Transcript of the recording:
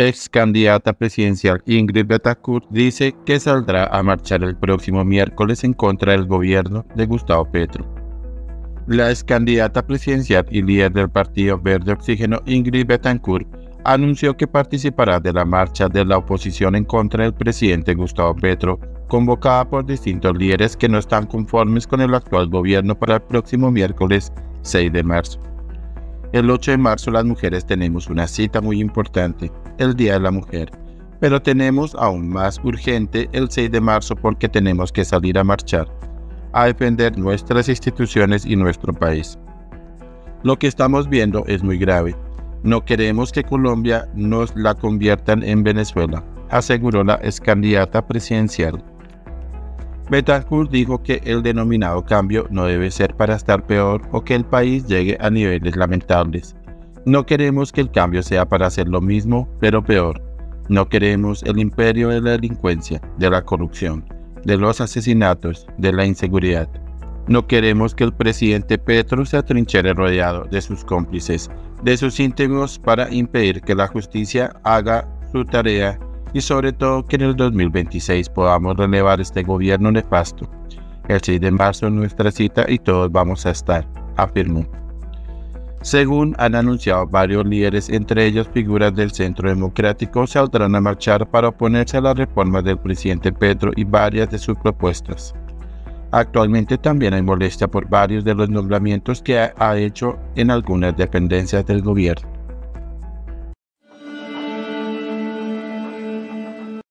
Ex candidata presidencial Ingrid Betancourt dice que saldrá a marchar el próximo miércoles en contra del gobierno de Gustavo Petro. La ex candidata presidencial y líder del Partido Verde Oxígeno, Ingrid Betancourt, anunció que participará de la marcha de la oposición en contra del presidente Gustavo Petro, convocada por distintos líderes que no están conformes con el actual gobierno para el próximo miércoles 6 de marzo. El 8 de marzo las mujeres tenemos una cita muy importante, el Día de la Mujer, pero tenemos aún más urgente el 6 de marzo porque tenemos que salir a marchar, a defender nuestras instituciones y nuestro país. Lo que estamos viendo es muy grave. No queremos que Colombia nos la conviertan en Venezuela, aseguró la ex candidata presidencial. Betancourt dijo que el denominado cambio no debe ser para estar peor o que el país llegue a niveles lamentables. No queremos que el cambio sea para hacer lo mismo, pero peor. No queremos el imperio de la delincuencia, de la corrupción, de los asesinatos, de la inseguridad. No queremos que el presidente Petro se atrinchera rodeado de sus cómplices, de sus íntimos para impedir que la justicia haga su tarea y sobre todo que en el 2026 podamos relevar este gobierno nefasto. El 6 de marzo es nuestra cita y todos vamos a estar, afirmó. Según han anunciado varios líderes, entre ellos figuras del Centro Democrático, saldrán a marchar para oponerse a las reformas del presidente Petro y varias de sus propuestas. Actualmente también hay molestia por varios de los nombramientos que ha hecho en algunas dependencias del gobierno.